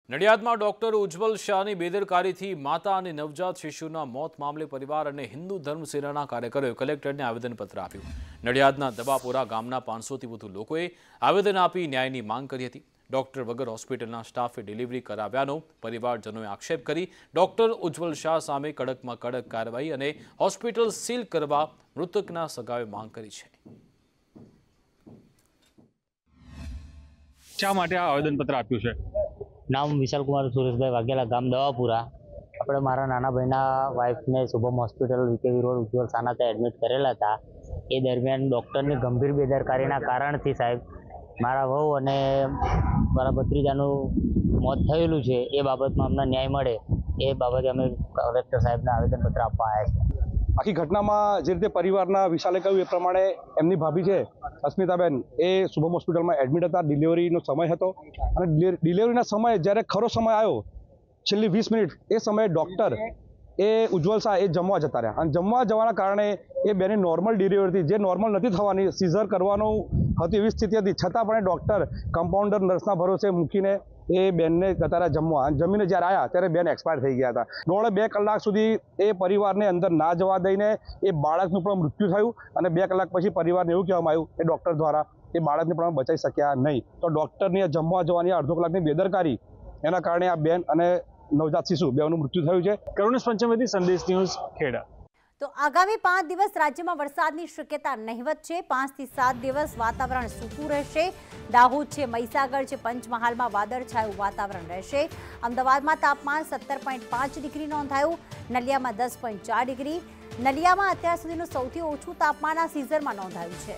નડિયાદમાં doctor ઉજ્જવલ શાહની બેદરકારીથી માતા અને નવજાત શિશુના મોત મામલે પરિવાર અને હિન્દુ ધર્મ સેનાના કાર્યકરોએ કલેક્ટરને આવેદનપત્ર આપ્યું। નડિયાદના દબાપુરા ગામના 500થી વધુ લોકોએ આવેદન આપી ન્યાયની માંગ કરી હતી। ડોક્ટર વગર હોસ્પિટલના સ્ટાફે ડિલિવરી કરાવ્યાનો પરિવારજનોએ આક્ષેપ કરી ડોક્ટર ઉજ્જવલ શાહ સામે કડકમાં કડક કાર્યવાહી અને હોસ્પિટલ સીલ કરવા મૃતકના સગાએ માંગ કરી છે। શા માટે આ આવેદનપત્ર આપ્યું છે? नाम विशाल कुमार सुरेशभाई वाघेला, गाम दवापुरा। अपने मारा नाना भाईना वाइफ ने Shubham hospital VKV road Ujjwal Shah admit करेला था। ये दरमियान डॉक्टर ने गंभीर बेदरकारीना कारणथी साहेब मारा वहू अने मारा भत्रीजानु मौत थयेलुं छे। ए बाबतमां अમને न्याय मळे ए बाबते अमे कलेक्टर साहेबने आवेदनपत्र आपवा आव्या छे। आखी घटनामां जे रीते परिवारना विशाले कह्युं ए प्रमाणे एमनी भाभी छे अस्मिताबेन ए शुभम हॉस्पिटल में एडमिट था। डिलिवरीनो समय हतो अने डिलिवरीना समय ज्यारे खरो समय आव्यो छेल्ली 20 मिनिट ए समय डॉक्टर ए उज्जवल शाह ए जमवा जता रह्या अने जमवा जवाना कारणे ए बेने नॉर्मल डिलिवरी थी जे नॉर्मल नथी थवानी सीजर करवानो हती एवी स्थिति हती छतां पण डॉक्टर कम्पाउंडर नर्सना भरोसे मूकीने ए बेन ने जता जमवा जमीने ज्यारे आया त्यारे बेन एक्सपायर थई गया था। 1.5 कलाक सुधी ए परिवारने अंदर ना जवा दईने ए बाळकनुं पण मृत्यु थयुं अने 2 कलाक पछी परिवारने एवुं कहेवामां आव्युं ए डॉक्टर द्वारा ए बाळकने पण बचावी शक्या नहीं। तो डॉक्टरनी जमवा जवानी अर्धो कलाकनी बेदरकारी एना कारणे आ बेन अने नवजात शिशु बेનું मृत्यु थयुं छे। કરુણેશ પંચમેથી સંદેશ ન્યૂઝ ખેડા। तो आगामी 5 दिवस राज्य में वरसादनी शक्यता नहीवत है। 5 થી 7 दिवस वातावरण सूकू रहेशे। दाहोद है, महीसागर है, पंचमहाल में वादळछायुं वातावरण रहेशे। अमदावाद में तापमान 17.5 डिग्री नोंधायुं। नलिया में 10.4 डिग्री। नलिया में अत्यार सुधीनुं सौथी ओछुं तापमान आ सीजर में नोंधायुं छे।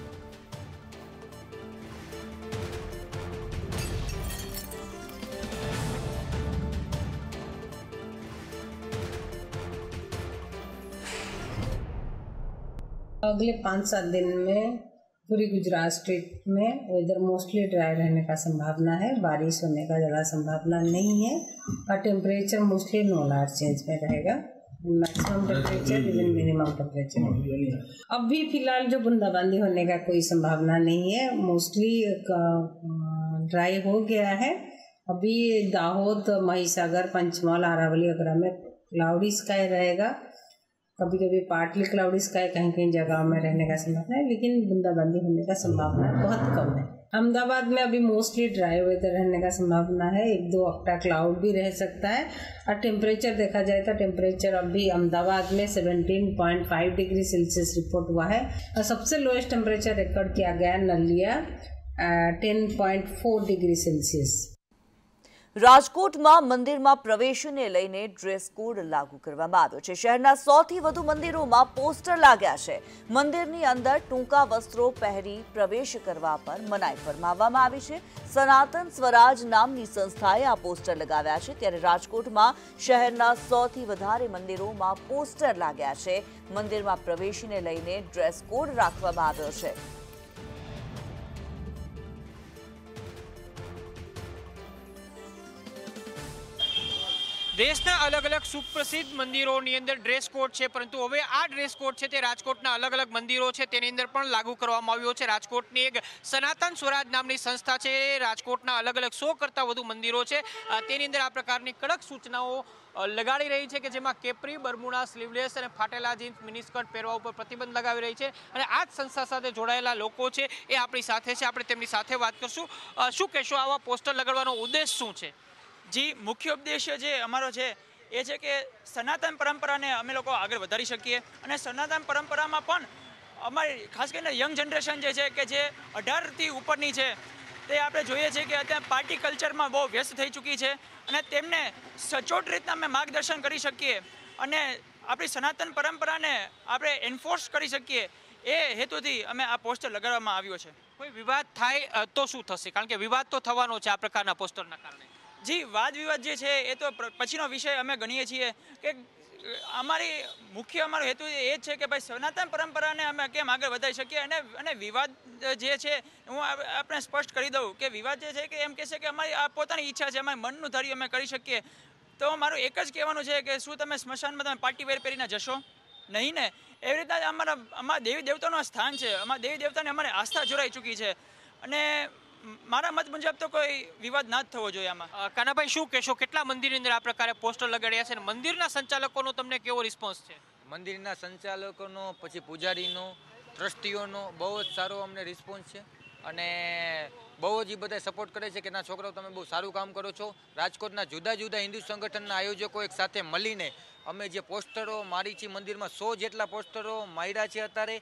अगले 5-7 दिन में पूरी गुजरात स्टेट में वेदर मोस्टली ड्राई रहने का संभावना है। बारिश होने का ज़्यादा संभावना नहीं है और टेम्परेचर मोस्टली नॉन चेंज में रहेगा। Maximum temperature even minimum temperature अब भी फिलहाल जो बूंदाबांदी होने का कोई संभावना नहीं है। मोस्टली ड्राई हो गया है। अभी दाहोद, महीसागर, पंचमहाल, अरावली वगैरह में क्लाउडी स्काई रहेगा। कभी कभी पार्टली क्लाउडी स्काई कहीं कहीं जगह में रहने का संभावना है, लेकिन बूंदाबांदी होने का संभावना बहुत कम है। अहमदाबाद में अभी मोस्टली ड्राई वेदर रहने का संभावना है। 1-2 हफ्ता क्लाउड भी रह सकता है। और टेम्परेचर देखा जाए तो टेम्परेचर अभी अहमदाबाद में 17.5 डिग्री सेल्सियस रिपोर्ट हुआ है और सबसे लोएस्ट टेम्परेचर रिकॉर्ड किया गया नलिया 10.4 डिग्री सेल्सियस। રાજકોટમાં મંદિરમાં પ્રવેશને લઈને ડ્રેસ કોડ લાગુ કરવામાં આવ્યો છે। શહેરના 100થી વધુ મંદિરોમાં પોસ્ટર લાગ્યા છે। મંદિરની અંદર ટૂંકા વસ્ત્રો પહેરી પ્રવેશ કરવા પર મનાઈ ફરમાવવામાં આવી છે। સનાતન સ્વરાજ નામની સંસ્થાએ આ પોસ્ટર લગાવ્યા છે। ત્યારે રાજકોટમાં શહેરના 100થી વધારે મંદિરોમાં પોસ્ટર લાગ્યા છે। મંદિરમાં પ્રવેશને લઈને ડ્રેસ કોડ રાખવામાં આવ્યો છે। देशना अलग अलग सुप्रसिद्ध मंदिरों अंदर ड्रेस कोड है, परंतु हवे आ ड्रेस कोड है राजकोटना अलग अलग मंदिरों है तेनी अंदर पण लागू करवामां आव्यो छे। राजकोटनी एक सनातन स्वराज नामनी संस्था है। राजकोटना अलग अलग 100 करता वधु मंदिरों है तेनी अंदर आ प्रकारनी कड़क सूचनाओं लगाड़ी रही है कि जेमां केपरी, बरमुडा, स्लीवलेस और फाटेला जीन्स, मिनीस्कर्ट पहेरवा पर प्रतिबंध लगावी रही है। और आ संस्था साथे जोड़ायेला लोको छे ए आपणी साथे छे। आपणे तेमनी साथे वात करशुं। शुं कहेशो आवा पोस्टर लगाडवानो उद्देश्य शुं छे? जी, मुख्य उद्देश्य जे अमारो छे ए छे के सनातन परंपरा ने अमे लोग आगे वधारी शकीए अने सनातन परंपरा में पण अमारी खास करीने यंग जनरेशन जे छे के जे 18 थी उपरनी छे ते आपणे जोईए छे के अत्यारे पार्टी कल्चर में बहुत व्यस्त थई चूकी छे अने तेमने सचोट रीतना अमे मार्गदर्शन करी शकीए अने आपणी सनातन परंपरा ने आपणे एनफोर्स करी शकीए ए हेतुथी अमे आ पोस्टर लगाडवामां आव्यो छे। कोई विवाद थाय तो शुं थशे? कारण के विवाद तो थवानो छे आ प्रकारना पोस्टरना कारणे। जी, वाद विवाद जे छे ए तो पछीनो विषय अमे गणीए छीए के अमारी मुख्य अमारो हेतु ए छे के भाई सनातन परंपरा ने अमे केम आगे वधारी शकीए अने विवाद जे छे हूँ आपणे स्पष्ट करी दऊं के विवाद जे छे के एम कहे के अमारी आ पोतानी इच्छा छे अमारी मननुं धार्યું अमे करी शकीए। तो मारुं एक ज कहेवानुं छे के शुं तमे स्मशानमां तमे पार्टी वेर पहेरीने जशो नहीं ने? एवी रीते अमारा देवी देवतानुं स्थान छे। अमारा देवी देवताने अमारी आस्था जोड़ाई चूकी छे अने મારા મત મુજબ તો કોઈ વિવાદ ના જ થવો જોઈએ આમાં. કાનાભાઈ, શું કહેશો, કેટલા મંદિરની અંદર આ પ્રકારે પોસ્ટર લગાડ્યા છે અને મંદિરના સંચાલકોનો તમને કેવો રિસ્પોન્સ છે? મંદિરના સંચાલકોનો, પછી પૂજારીનો, ટ્રસ્ટીઓનો બહુ જ સારો અમને રિસ્પોન્સ છે અને બહુ જ બધા સપોર્ટ કરે છે કે ના છોકરાઓ તમે બહુ સારું કામ કરો છો. રાજકોટના જુદા જુદા હિન્દુ સંગઠનના આયોજકો એક સાથે મળીને અમે જે પોસ્ટરો મારી છે મંદિરમાં 100 જેટલા પોસ્ટરો માર્યા છે. અત્યારે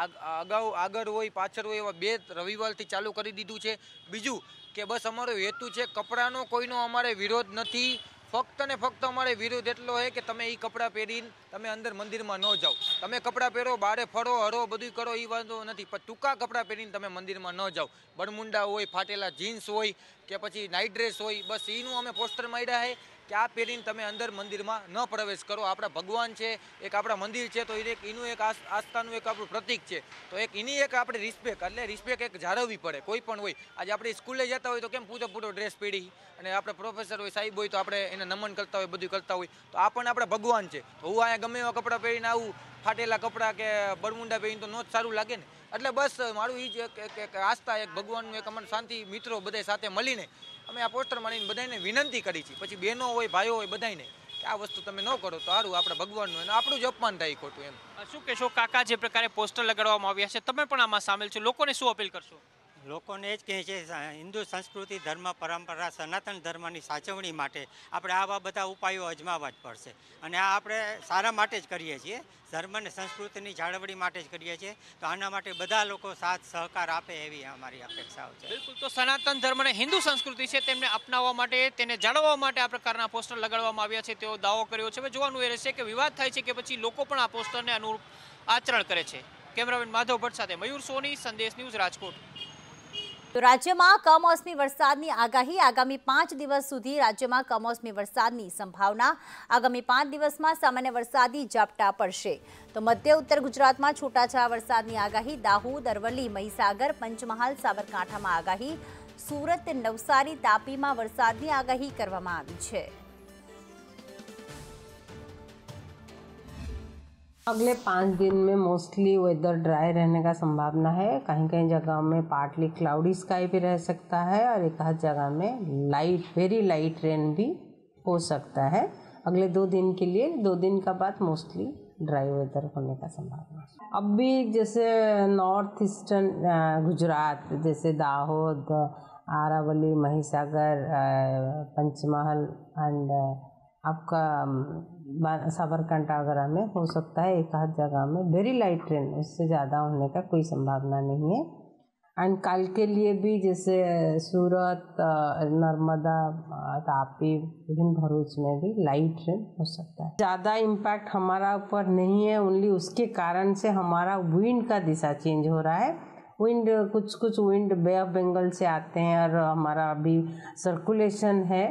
આગળ હોય પાછળ હોય એવા 2 રવિવારથી ચાલુ કરી દીધું છે. બીજું કે બસ અમારો હેતુ છે કપડાનો કોઈનો અમારે વિરોધ નથી, ફક્ત ને ફક્ત અમારે વિરોધ એટલો છે કે તમે એ કપડાં પહેરીને તમે અંદર મંદિરમાં ન જાઓ. તમે કપડાં પહેરો, બારે ફરો હરો બધું કરો એ વાંધો નથી, પણ ટૂંકા કપડાં પહેરીને તમે મંદિરમાં ન જાઓ. બરમુંડા હોય, ફાટેલા જીન્સ હોય કે પછી નાઇટ ડ્રેસ હોય, બસ એનું અમે પોસ્ટર માર્યા છે કે આ પહેરીને તમે અંદર મંદિરમાં ન પ્રવેશ કરો. આપણા ભગવાન છે, એક આપણા મંદિર છે, તો એનું એક આસ્થાનું એક આપણું પ્રતીક છે, તો એક એની એક આપણે રિસ્પેક્ટ એટલે રિસ્પેક્ટ એક જાળવવી પડે. કોઈ પણ હોય, આજે આપણે સ્કૂલે જતા હોય તો કેમ પૂરો ડ્રેસ પહેરી અને આપણે પ્રોફેસર હોય, સાહેબ હોય તો આપણે એને નમન કરતા હોય, બધું કરતા હોય, તો આ પણ આપણા ભગવાન છે. તો હું અહીંયા ગમે એવા કપડાં પહેરીને આવું, ફાટેલા કપડાં કે બરમુંડા પહેરીને તો ન જ સારું લાગે ને. એટલે બસ મારું એ જ એક આસ્થા, એક ભગવાનનું એક અમને શાંતિ મિત્રો બધા સાથે મળીને અમે આ પોસ્ટર મારીને બધાને વિનંતી કરી છે. પછી બહેનો હોય, ભાઈઓ હોય, બધાને કે આ વસ્તુ તમે ન કરો તો સારું, આપણે ભગવાનનું અને આપણું જ અપમાન થાય ખોટું. એમ શું કહેશો કાકા, જે પ્રકારે પોસ્ટર લગાડવામાં આવ્યા છે, તમે પણ આમાં સામેલ છો, લોકોને શું અપીલ કરશો? લોકોને જ કહે છે હિન્દુ સંસ્કૃતિ, ધર્મ, પરંપરા, સનાતન ધર્મની સાચવણી માટે આપણે આવા બધા ઉપાયો અજમાવવા જ પડશે અને આ આપણે સારા માટે જ કરીએ છીએ, ધર્મ અને સંસ્કૃતિની જાળવણી માટે જ કરીએ છીએ. તો આના માટે બધા લોકો સાથ સહકાર આપે એવી અમારી અપેક્ષાઓ છે. બિલકુલ, તો સનાતન ધર્મ અને હિન્દુ સંસ્કૃતિ છે તેમને અપનાવવા માટે, તેને જાળવવા માટે આ પ્રકારના પોસ્ટર લગાડવામાં આવ્યા છે, તેવો દાવો કર્યો છે. હવે જોવાનું એ રહેશે કે વિવાદ થાય છે કે પછી લોકો પણ આ પોસ્ટરને અનુરૂપ આચરણ કરે છે. કેમેરામેન માધવ ભટ્ટ સાથે મયુર સોની, સંદેશ ન્યૂઝ, રાજકોટ. તો રાજ્યમાં કમોસમી વરસાદની આગાહી. આગામી 5 દિવસ સુધી રાજ્યમાં કમોસમી વરસાદની સંભાવના. આગામી 5 દિવસમાં સામાન્ય વરસાદી ઝાપટા પડશે. તો મધ્ય ઉત્તર ગુજરાતમાં છૂટાછવાયા વરસાદની આગાહી. દાહોદ, અરવલ્લી, મહીસાગર, પંચમહાલ, સાબરકાંઠામાં આગાહી. સુરત, નવસારી, તાપીમાં વરસાદની આગાહી કરવામાં આવી છે. अगले 5 दिन में मोस्टली वेदर ड्राई रहने का संभावना है. कहीं कहीं जगह में पार्टली क्लाउडी स्काई भी रह सकता है और एक आध जगह में वेरी लाइट रेन भी हो सकता है. अगले 2 दिन के लिए, 2 दिन का बाद मोस्टली ड्राई वेदर होने का संभावना है. अब भी जैसे नॉर्थ ईस्टर्न गुजरात, जैसे दाहोद, अरावली, महिसागर, पंचमहल एंड आपका साबरकांठा वगैरह में हो सकता है एक आध जगह में वेरी लाइट रेन, उससे ज़्यादा होने का कोई संभावना नहीं है. एंड कल के लिए भी जैसे सूरत, नर्मदा, तापी, विभिन्न भरूच में भी लाइट रेन हो सकता है. ज़्यादा इम्पैक्ट हमारा ऊपर नहीं है, ओनली उसके कारण से हमारा विंड का दिशा चेंज हो रहा है. विंड कुछ विंड बे ऑफ बंगाल से आते हैं और हमारा अभी सर्कुलेशन है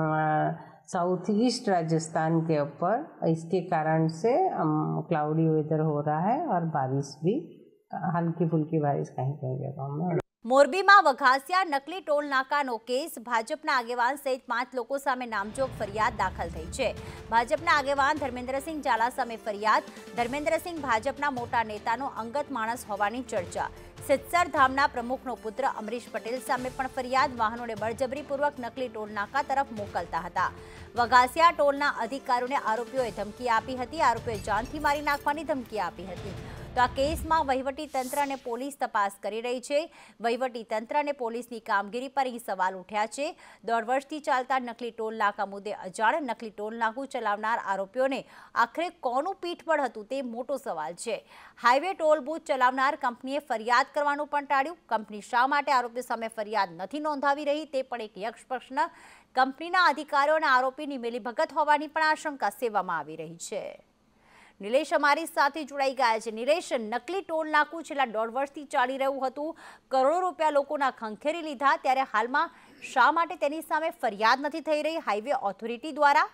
साउथ ईस्ट राजस्थान के ऊपर, इसके कारण से क्लाउडी वेदर हो रहा है और बारिश भी हल्की फुल्की बारिश कहीं कहीं जगहों में. મોરબીમાં વઘાસિયા નકલી ટોલ નાકાનો કેસ. ભાજપના આગેવાન સહિત 5 લોકો સામે નામજોગ ફરિયાદ દાખલ થઈ છે. ભાજપના આગેવાન ધર્મેન્દ્રસિંહ ઝાલા સામે ફરિયાદ. ધર્મેન્દ્રસિંહ ભાજપના મોટા નેતાનો અંગત માણસ હોવાની ચર્ચા. સિદ્ધસર ધામના પ્રમુખનો પુત્ર અમરીશ પટેલ સામે પણ ફરિયાદ. વાહનોને બળજબરીપૂર્વક નકલી ટોલ નાકા તરફ મોકલતા હતા. વઘાસિયા ટોલના અધિકારીઓને આરોપીઓએ ધમકી આપી હતી. આરોપીઓએ જાનથી મારી નાખવાની ધમકી આપી હતી. તો આ કેસમાં વહીવટી તંત્ર અને પોલીસ તપાસ કરી રહી છે. વહીવટી તંત્ર અને પોલીસની કામગીરી પર અહીં સવાલ ઉઠ્યા છે. 1.5 વર્ષથી ચાલતા નકલી ટોલ નાકા મુદ્દે અજાણ નકલી ટોલ નાકું ચલાવનાર આરોપીઓને આખરે કોનું પીઠબળ હતું તે મોટો સવાલ છે. હાઈવે ટોલ બૂથ ચલાવનાર કંપનીએ ફરિયાદ કરવાનું પણ ટાળ્યું. કંપની શા માટે આરોપીઓ સામે ફરિયાદ નથી નોંધાવી રહી તે પણ એક યક્ષ પ્રશ્ન. કંપનીના અધિકારીઓ અને આરોપીની મિલીભગત હોવાની પણ આશંકા સેવવામાં આવી રહી છે. નિલેશ અમારી સાથે જોડાઈ ગયા છે. નિલેશ, નકલી ટોલ નાકું છેલ્લા 1.5 વર્ષથી ચાલી રહ્યું હતું, કરોડો રૂપિયા લોકોના ખંખેરી લીધા, ત્યારે હાલમાં શા માટે તેની સામે ફરિયાદ નથી થઈ રહી હાઈવે ઓથોરિટી દ્વારા?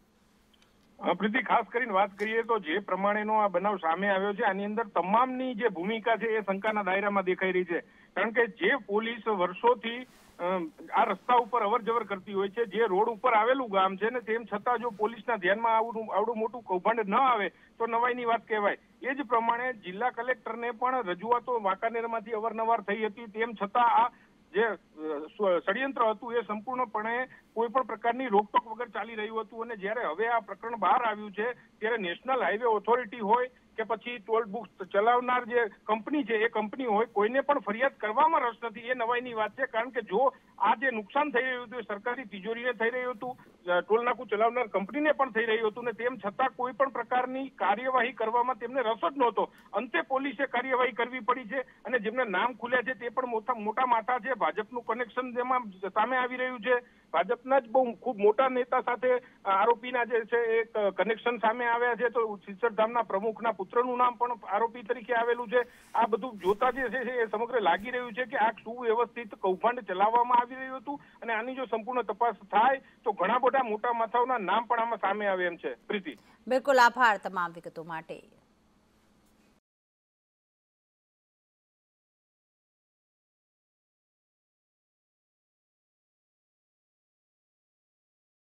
પ્રીતિ, ખાસ કરીને વાત કરીએ તો જે પ્રમાણેનો આ બનાવ સામે આવ્યો છે, આની અંદર તમામની જે ભૂમિકા છે એ શંકાના દાયરામાં દેખાઈ રહી છે. કારણ કે જે પોલીસ વર્ષોથી આ રસ્તા ઉપર અવર જવર કરતી હોય છે, જે રોડ ઉપર આવેલું ગામ છે ને, તેમ છતાં જો પોલીસના ધ્યાનમાં આવડું મોટું કૌભાંડ ન આવે તો નવાઈની વાત કહેવાય. એ જ પ્રમાણે જિલ્લા કલેક્ટરને પણ રજૂઆતો વાંકાનેરમાંથી અવારનવાર થઈ હતી, તેમ છતાં આ જે ષડયંત્ર હતું એ સંપૂર્ણપણે કોઈ પણ પ્રકારની રોકટોક વગર ચાલી રહ્યું હતું અને જ્યારે હવે આ પ્રકરણ બહાર આવ્યું છે ત્યારે નેશનલ હાઈવે ઓથોરિટી હોય કે પછી ટોલ બુક્સ ચલાવનાર જે કંપની છે એ કંપની હોય, કોઈને પણ ફરિયાદ કરવામાં રસ નથી. એ નવાઈની વાત છે, કારણ કે જો આ જે નુકસાન થઈ રહ્યું હતું એ સરકારી તિજોરીને થઈ રહ્યું હતું, ટોલ નાકું ચલાવનાર કંપનીને પણ થઈ રહ્યું હતું, ને તેમ છતાં કોઈ પણ પ્રકારની કાર્યવાહી કરવામાં તેમને રસ જ નહોતો. અંતે પોલીસે કાર્યવાહી કરવી પડી છે અને જેમને નામ ખુલ્યા છે તે પણ મોટા માથા છે. ભાજપનું કનેક્શન જેમાં સામે આવી રહ્યું છે. ભાજપના જ બહુ ખૂબ મોટા નેતા સાથે આરોપીના જે છે એ કનેક્શન સામે આવ્યા છે. તો સિસરધામના પ્રમુખના પુત્રનું નામ પણ આરોપી તરીકે આવેલું છે. આ બધું જોતા જે છે એ સમગ્ર લાગી રહ્યું છે કે આ સુવ્યવસ્થિત કૌભાંડ ચલાવવામાં આવી રહ્યું હતું અને આની જો સંપૂર્ણ તપાસ થાય તો ઘણા બધા મોટા માથાઓના નામ પણ આમાં સામે આવે એમ છે. પ્રીતિ, બિલકુલ આભાર તમામ વિગતો માટે.